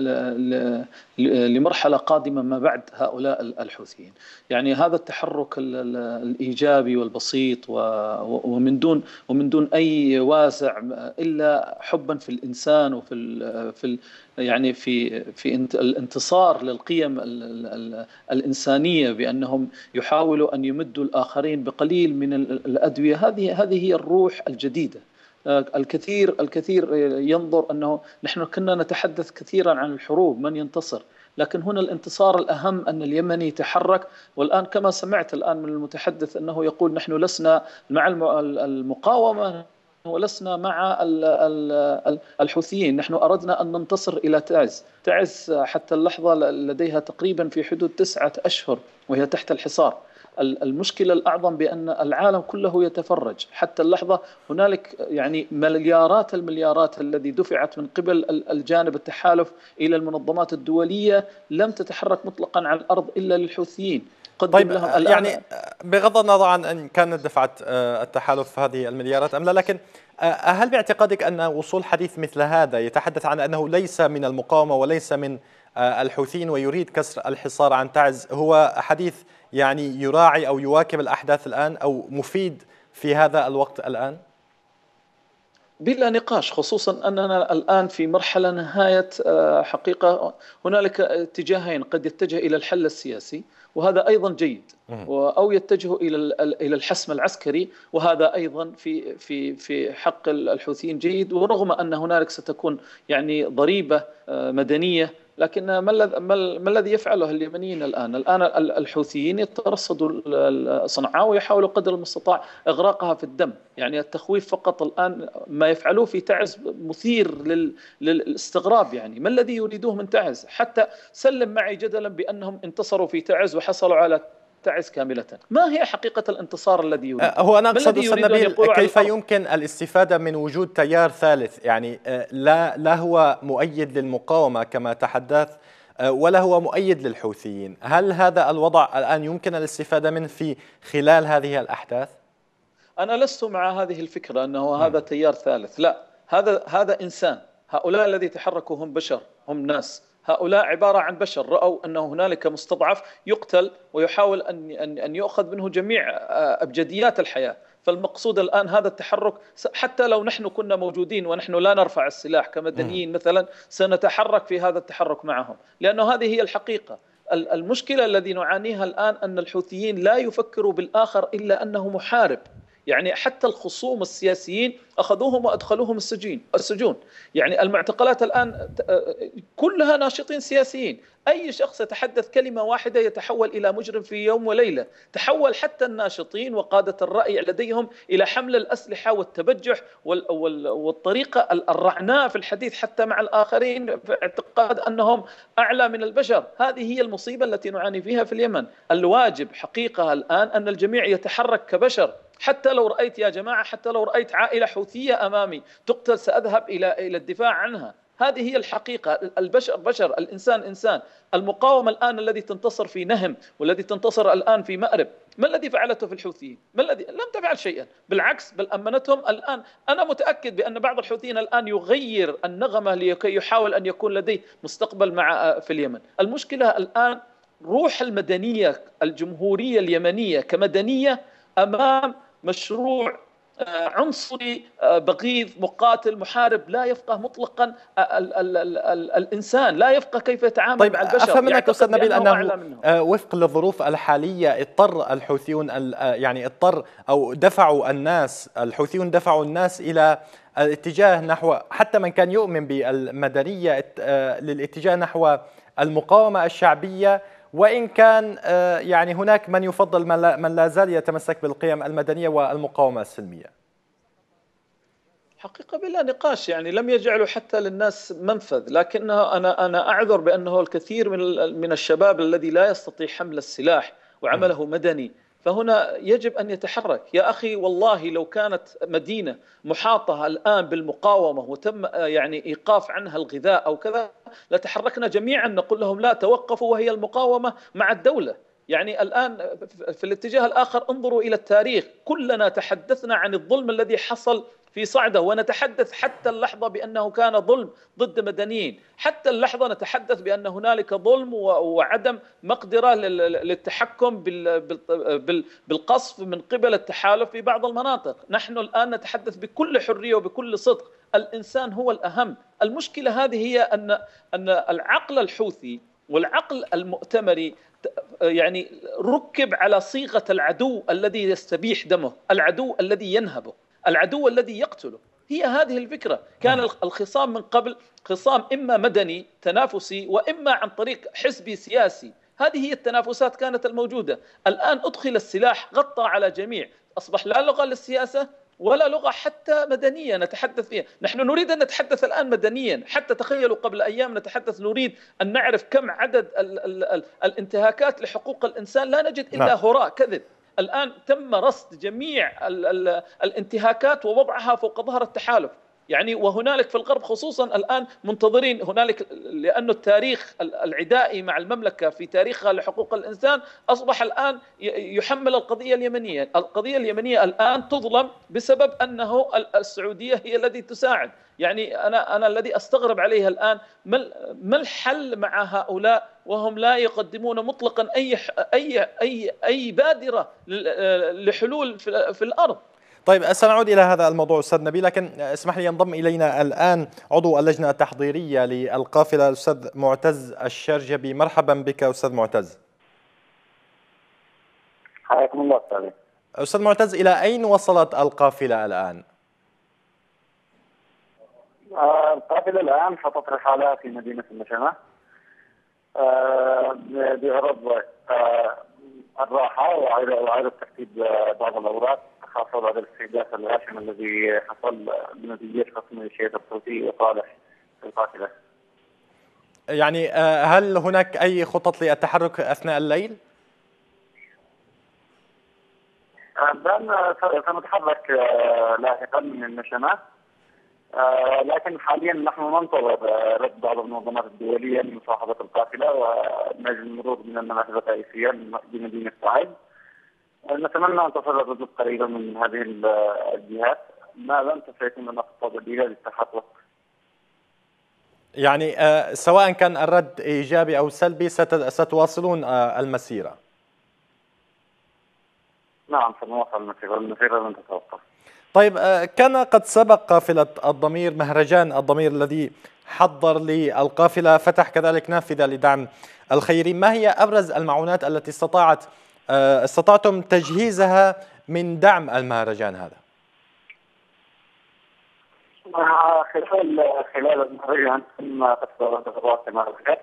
لمرحلة قادمة ما بعد هؤلاء الحوثيين. يعني هذا التحرك الإيجابي والبسيط ومن دون ومن دون أي وازع إلا حبا في الإنسان وفي في يعني في في الانتصار للقيم الإنسانية بأنهم يحاولوا أن يمدوا الآخرين بقليل من الأدوية. هذه هذه هي الروح الجديدة. الكثير الكثير ينظر أنه نحن كنا نتحدث كثيرا عن الحروب من ينتصر، لكن هنا الانتصار الأهم أن اليمن يتحرك. والآن كما سمعت الآن من المتحدث أنه يقول نحن لسنا مع المقاومة ولسنا مع الحوثيين، نحن أردنا أن ننتصر إلى تعز. تعز حتى اللحظة لديها تقريبا في حدود تسعة أشهر وهي تحت الحصار. المشكلة الأعظم بأن العالم كله يتفرج حتى اللحظة. هنالك يعني مليارات المليارات الذي دفعت من قبل الجانب التحالف إلى المنظمات الدولية لم تتحرك مطلقا على الأرض إلا للحوثيين. طيب يعني بغض النظر عن أن كانت دفعت التحالف هذه المليارات أم لا، لكن هل باعتقادك أن وصول حديث مثل هذا يتحدث عن أنه ليس من المقاومة وليس من الحوثيين ويريد كسر الحصار عن تعز هو حديث يعني يراعي أو يواكب الأحداث الآن أو مفيد في هذا الوقت الآن؟ بلا نقاش، خصوصا أننا الآن في مرحلة نهاية حقيقة. هنالك اتجاهين، قد يتجه إلى الحل السياسي وهذا أيضا جيد، أو يتجه إلى إلى الحسم العسكري وهذا أيضا في في في حق الحوثيين جيد. ورغم أن هنالك ستكون يعني ضريبة مدنية، لكن ما الذي يفعله اليمنيين الآن؟ الآن الحوثيين يترصدوا صنعاء ويحاولوا قدر المستطاع إغراقها في الدم. يعني التخويف فقط. الآن ما يفعلوه في تعز مثير للاستغراب. يعني ما الذي يريدوه من تعز؟ حتى سلم معي جدلا بأنهم انتصروا في تعز وحصلوا على تعز كاملة. ما هي حقيقة الانتصار الذي يريد؟ هو أنا أقصد أستاذ نبيل كيف يمكن الاستفادة من وجود تيار ثالث، يعني لا لا هو مؤيد للمقاومة كما تحدث ولا هو مؤيد للحوثيين. هل هذا الوضع الآن يمكن الاستفادة منه في خلال هذه الأحداث؟ أنا لست مع هذه الفكرة أنه هذا تيار ثالث. لا، هذا هذا إنسان. هؤلاء الذي تحركوا هم بشر، هم ناس. هؤلاء عبارة عن بشر رأوا أن هنالك مستضعف يقتل ويحاول أن أن يؤخذ منه جميع أبجديات الحياة. فالمقصود الآن هذا التحرك، حتى لو نحن كنا موجودين ونحن لا نرفع السلاح كمدنيين مثلا سنتحرك في هذا التحرك معهم، لأنه هذه هي الحقيقة. المشكلة الذي نعانيها الآن أن الحوثيين لا يفكروا بالآخر إلا أنه محارب. يعني حتى الخصوم السياسيين أخذوهم وأدخلوهم السجين السجون. يعني المعتقلات الآن كلها ناشطين سياسيين. أي شخص يتحدث كلمة واحدة يتحول إلى مجرم في يوم وليلة. تحول حتى الناشطين وقادة الرأي لديهم إلى حمل الأسلحة والتبجح والطريقة الرعناء في الحديث حتى مع الآخرين في اعتقاد أنهم أعلى من البشر. هذه هي المصيبة التي نعاني فيها في اليمن. الواجب حقيقة الآن أن الجميع يتحرك كبشر. حتى لو رأيت يا جماعة، حتى لو رأيت عائلة حوثية أمامي تقتل سأذهب إلى إلى الدفاع عنها. هذه هي الحقيقة. البشر بشر، الإنسان إنسان. المقاومة الآن الذي تنتصر في نهم والذي تنتصر الآن في مأرب، ما الذي فعلته في الحوثيين؟ ما الذي لم تفعل شيئا، بالعكس بل أمنتهم. الآن أنا متأكد بأن بعض الحوثيين الآن يغير النغمة لكي يحاول أن يكون لديه مستقبل مع في اليمن. المشكلة الآن روح المدنية الجمهورية اليمنية كمدنية أمام مشروع عنصري بغيض مقاتل محارب لا يفقه مطلقا ال ال ال ال الإنسان، لا يفقه كيف يتعامل طيب مع البشر. أفهم منك أستاذ نبيل أنه منه. وفق للظروف الحالية اضطر الحوثيون يعني اضطر أو دفعوا الناس الحوثيون دفعوا الناس إلى الاتجاه نحو، حتى من كان يؤمن بالمدنية، للاتجاه نحو المقاومة الشعبية، وإن كان يعني هناك من يفضل من لا زال يتمسك بالقيم المدنية والمقاومة السلمية. حقيقة بلا نقاش، يعني لم يجعلوا حتى للناس منفذ. لكنه أنا أنا أعذر بأنه الكثير من من الشباب الذي لا يستطيع حمل السلاح وعمله مدني، فهنا يجب أن يتحرك. يا أخي والله لو كانت مدينة محاطة الآن بالمقاومة وتم يعني إيقاف عنها الغذاء أو كذا لتحركنا جميعا نقول لهم لا توقفوا وهي المقاومة مع الدولة. يعني الآن في الاتجاه الآخر انظروا إلى التاريخ، كلنا تحدثنا عن الظلم الذي حصل في صعدة، ونتحدث حتى اللحظة بأنه كان ظلم ضد مدنيين، حتى اللحظة نتحدث بأن هنالك ظلم وعدم مقدرة للتحكم بالقصف من قبل التحالف في بعض المناطق. نحن الآن نتحدث بكل حرية وبكل صدق، الإنسان هو الأهم. المشكلة هذه هي أن أن العقل الحوثي والعقل المؤتمري يعني ركب على صيغة العدو الذي يستبيح دمه، العدو الذي ينهبه، العدو الذي يقتله. هي هذه الفكرة. كان الخصام من قبل خصام إما مدني تنافسي وإما عن طريق حزبي سياسي، هذه هي التنافسات كانت الموجودة. الآن أدخل السلاح غطى على جميع، أصبح لا لغة للسياسة ولا لغة حتى مدنية نتحدث فيها. نحن نريد أن نتحدث الآن مدنيا، حتى تخيلوا قبل أيام نتحدث نريد أن نعرف كم عدد ال ال ال الانتهاكات لحقوق الإنسان، لا نجد إلا هراء كذب. الآن تم رصد جميع ال ال الانتهاكات ووضعها فوق ظهر التحالف، يعني وهنالك في الغرب خصوصا الآن منتظرين هنالك، لأن التاريخ العدائي مع المملكة في تاريخها لحقوق الإنسان أصبح الآن يحمل القضية اليمنية. القضية اليمنية الآن تظلم بسبب أنه السعودية هي التي تساعد. يعني أنا أنا الذي أستغرب عليها الآن ما الحل مع هؤلاء وهم لا يقدمون مطلقا أي أي أي أي بادرة لحلول في الأرض. طيب سنعود إلى هذا الموضوع أستاذ نبيل، لكن اسمح لي ينضم إلينا الآن عضو اللجنة التحضيرية للقافلة الأستاذ معتز الشرجبي. مرحبا بك أستاذ معتز. حياكم الله أستاذ. أستاذ معتز، إلى أين وصلت القافلة الآن؟ آه القافلة الآن خطت رحالة في مدينة المشنة آه بغرض آه الراحة وإعادة ترتيب بعض الأوراق، خاصة بعد الاستهداف الغاشم الذي حصل بنتيجة خصم الشيعة الحوثي وصالح في القافلة. يعني هل هناك أي خطط للتحرك أثناء الليل؟ الآن سنتحرك لاحقا من المشنة، لكن حاليا نحن ننتظر رد بعض المنظمات الدولية لمصاحبة القافلة ونجم المرور من المنافذ الرئيسية بمدينة سعيد. نتمنى أن تصل الردود قريبا من هذه الجهات، ما لم سيكون لنا خطة بديلة للتحرك. يعني سواء كان الرد إيجابي أو سلبي ستواصلون المسيرة؟ نعم سنواصل المسيرة، المسيرة لن تتوقف. طيب كان قد سبق قافلة الضمير، مهرجان الضمير الذي حضر للقافلة فتح كذلك نافذة لدعم الخيرين. ما هي أبرز المعونات التي استطاعت استطعتم تجهيزها من دعم المهرجان هذا؟ خلال خلال المهرجان تم تفضيل تفضيلات كما ذكرت،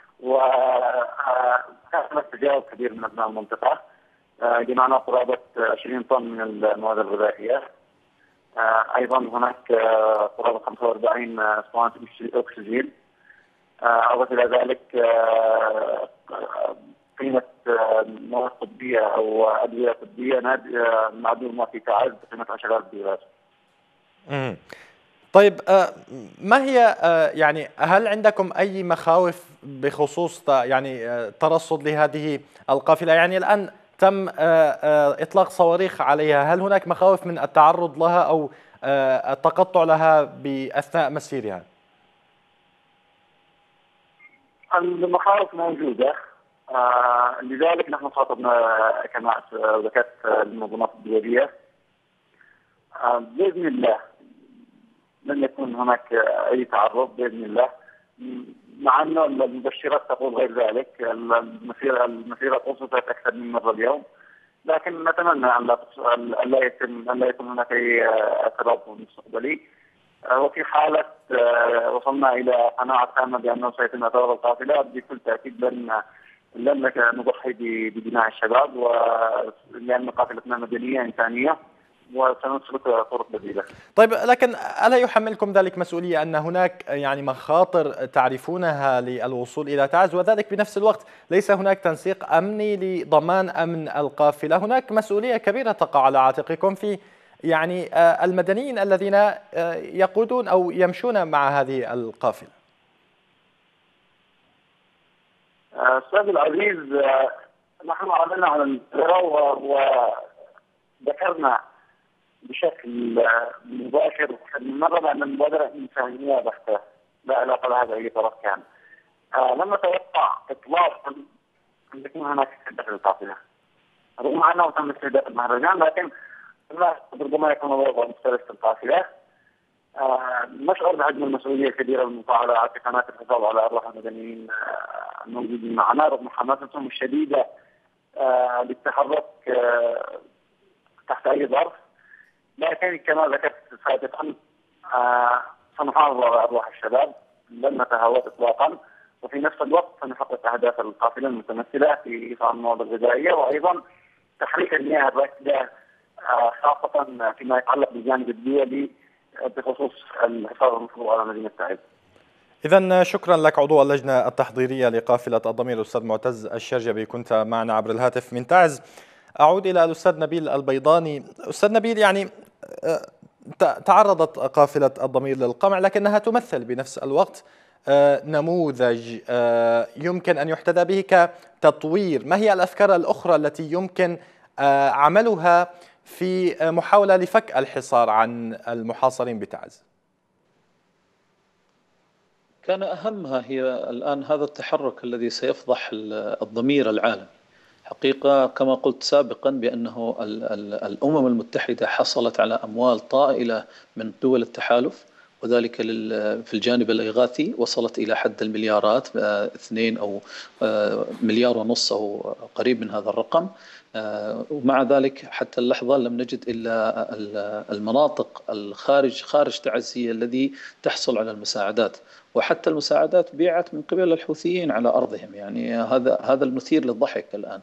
وكان تجاوب كبير من ابناء المنطقه، جمعنا قرابه عشرين طن من المواد الغذائيه. ايضا هناك قرابه خمسة وأربعين اسطوانه اكسجين. اضف الى ذلك قيمه مواد طبيه او ادويه طبيه معدومه في تعز بقيمه عشرة آلاف دولار. امم طيب ما هي يعني هل عندكم اي مخاوف بخصوص يعني ترصد لهذه القافله؟ يعني الان تم اطلاق صواريخ عليها، هل هناك مخاوف من التعرض لها او التقطع لها باثناء مسيرها؟ المخاوف موجوده، آه لذلك نحن خاطبنا كما ذكرت المنظمات الدوليه. آه باذن الله لن يكون هناك اي تعرض باذن الله، مع انه المبشرات تقول غير ذلك. المسيره المسيره توصلت اكثر من مره اليوم، لكن نتمنى ان لا ان لا يتم ان لا يكون هناك اي اعتراض مستقبلي. وفي حالة وصلنا إلى قناعة تامة بأنه سيتم إطلاق القافلة، بكل تأكيد لن لن نضحي بدماء الشباب، ولأن قافلتنا مدنية إنسانية وسنسلك طرق بديلة. طيب لكن ألا يحملكم ذلك مسؤولية أن هناك يعني مخاطر تعرفونها للوصول إلى تعز، وذلك بنفس الوقت ليس هناك تنسيق أمني لضمان أمن القافلة؟ هناك مسؤولية كبيرة تقع على عاتقكم في يعني المدنيين الذين يقودون أو يمشون مع هذه القافلة. أستاذ العزيز، نحن عملنا على المبادرة وذكرنا بشكل مباشر مرة بأن المبادرة إنسانية بحتة لا علاقة لها بأي طرف كان. آه لم نتوقع إطلاقا أن تكون هناك استهداف للقافلة رغم أنه تم استهداف المهرجان، لكن لا ربما يكون الوضع مختلف في القافلة. آه نشعر بحجم المسؤولية الكبيرة المطاعة على قناة الحفاظ على أرواح المدنيين آه الموجودين معنا رغم حماستهم الشديدة آه للتحرك آه تحت أي ظرف، لكن كما ذكرت سابقا آه سنحافظ على أرواح الشباب، لن نتهاوت إطلاقا، وفي نفس الوقت سنحقق أهداف القافلة المتمثلة في إيصال المواد الغذائية وأيضا تحريك المياه الراكدة آه خاصة فيما يتعلق بالجانب الدولي بخصوص الحفاظ المفروض على مدينة تعز. إذا شكرا لك عضو اللجنة التحضيرية لقافلة الضمير الأستاذ معتز الشرجبي، كنت معنا عبر الهاتف من تعز. أعود إلى الأستاذ نبيل البيضاني. أستاذ نبيل، يعني تعرضت قافلة الضمير للقمع لكنها تمثل بنفس الوقت نموذج يمكن أن يحتذى به كتطوير. ما هي الأفكار الأخرى التي يمكن عملها في محاولة لفك الحصار عن المحاصرين بتعز؟ كان أهمها هي الآن هذا التحرك الذي سيفضح الضمير العالمي. حقيقة كما قلت سابقا بأنه الأمم المتحدة حصلت على أموال طائلة من دول التحالف، وذلك في الجانب الإغاثي وصلت إلى حد المليارات، اثنين أو مليار ونص أو قريب من هذا الرقم. ومع ذلك حتى اللحظة لم نجد إلا المناطق الخارج خارج تعز هي الذي تحصل على المساعدات، وحتى المساعدات بيعت من قبل الحوثيين على أرضهم. يعني هذا هذا المثير للضحك. الآن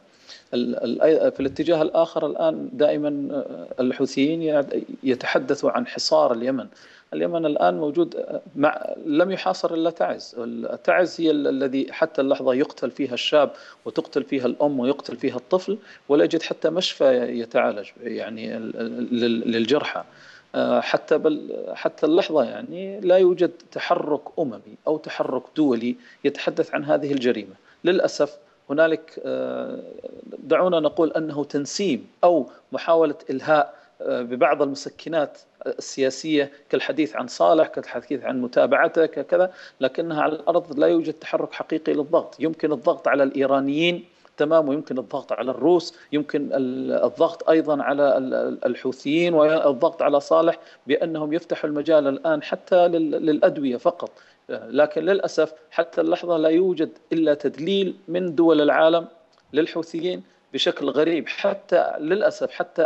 في الاتجاه الآخر الآن دائما الحوثيين يتحدثوا عن حصار اليمن. اليمن الآن موجود مع لم يحاصر إلا تعز. تعز هي الذي حتى اللحظة يقتل فيها الشاب وتقتل فيها الأم ويقتل فيها الطفل، ولا يوجد حتى مشفى يتعالج يعني للجرحى. حتى بل حتى اللحظة يعني لا يوجد تحرك أممي أو تحرك دولي يتحدث عن هذه الجريمة. للأسف هنالك دعونا نقول أنه تنسيم أو محاولة إلهاء ببعض المسكنات السياسية كالحديث عن صالح، كالحديث عن متابعته كذا، لكنها على الأرض لا يوجد تحرك حقيقي للضغط. يمكن الضغط على الإيرانيين تمام، ويمكن الضغط على الروس، يمكن الضغط أيضا على الحوثيين والضغط على صالح بأنهم يفتحوا المجال الآن حتى للأدوية فقط. لكن للأسف حتى اللحظة لا يوجد إلا تدليل من دول العالم للحوثيين بشكل غريب. حتى للأسف حتى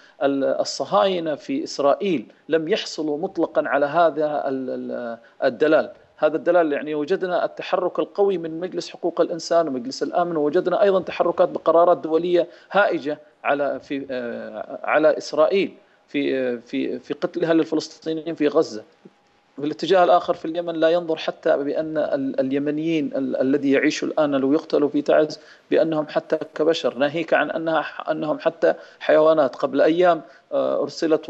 الصهاينة في إسرائيل لم يحصلوا مطلقا على هذا الدلال. هذا الدلال يعني وجدنا التحرك القوي من مجلس حقوق الإنسان ومجلس الأمن، ووجدنا أيضا تحركات بقرارات دولية هائجة على في على إسرائيل في في في قتلها للفلسطينيين في غزة. في الاتجاه الآخر في اليمن لا ينظر حتى بأن اليمنيين الذي يعيشوا الآن لو يقتلوا في تعز بأنهم حتى كبشر، ناهيك عن أنها أنهم حتى حيوانات. قبل أيام أرسلت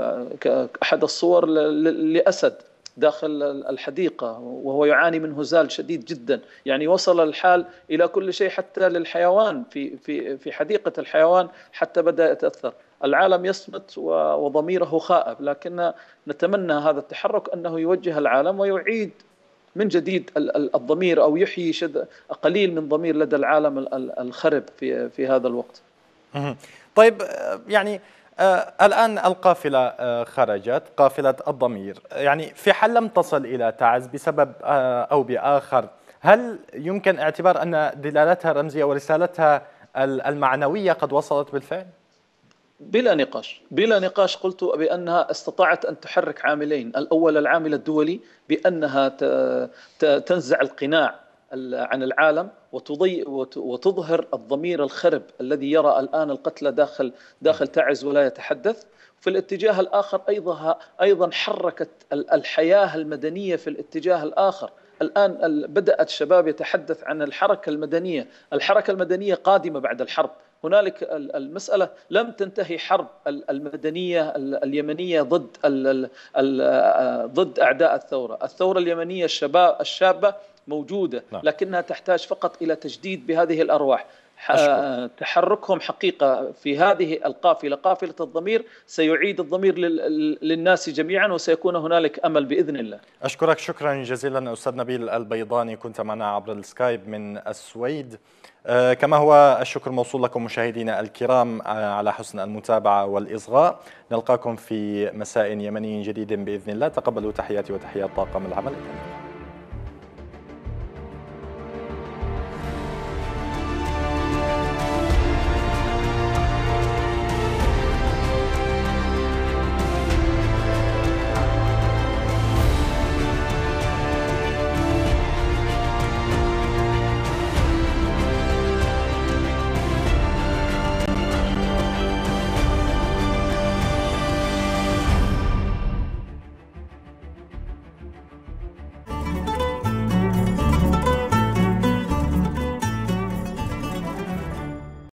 أحد الصور لأسد داخل الحديقة وهو يعاني من هزال شديد جدا. يعني وصل الحال إلى كل شيء حتى للحيوان في في في حديقة الحيوان حتى بدأ يتأثر. العالم يصمت وضميره خائب، لكن نتمنى هذا التحرك أنه يوجه العالم ويعيد من جديد الضمير أو يحيي شد قليل من ضمير لدى العالم الخرب في في هذا الوقت. طيب، يعني آه الآن القافلة آه خرجت، قافلة الضمير، يعني في حال لم تصل إلى تعز بسبب آه أو بآخر، هل يمكن اعتبار أن دلالتها الرمزية ورسالتها المعنوية قد وصلت بالفعل؟ بلا نقاش بلا نقاش قلت بأنها استطاعت أن تحرك عاملين. الأول العامل الدولي بأنها تنزع القناع عن العالم وتضيء وتظهر الضمير الخرب الذي يرى الآن القتلى داخل داخل تعز ولا يتحدث. في الاتجاه الآخر أيضا أيضا حركت الحياة المدنية في الاتجاه الآخر. الآن بدأت الشباب يتحدث عن الحركة المدنية. الحركة المدنية قادمة بعد الحرب. هنالك المسألة لم تنتهي حرب المدنية اليمنية ضد ضد أعداء الثورة. الثورة اليمنية الشباب الشابة موجودة، لكنها تحتاج فقط إلى تجديد بهذه الأرواح. أشكر. تحركهم حقيقة في هذه القافلة قافلة الضمير سيعيد الضمير للناس جميعا، وسيكون هنالك أمل بإذن الله. أشكرك شكرا جزيلا أستاذ نبيل البيضاني، كنت معنا عبر السكايب من السويد. آه كما هو الشكر موصول لكم مشاهدينا الكرام آه على حسن المتابعة والإصغاء. نلقاكم في مساء يمني جديد بإذن الله. تقبلوا تحياتي وتحيات طاقم العمل.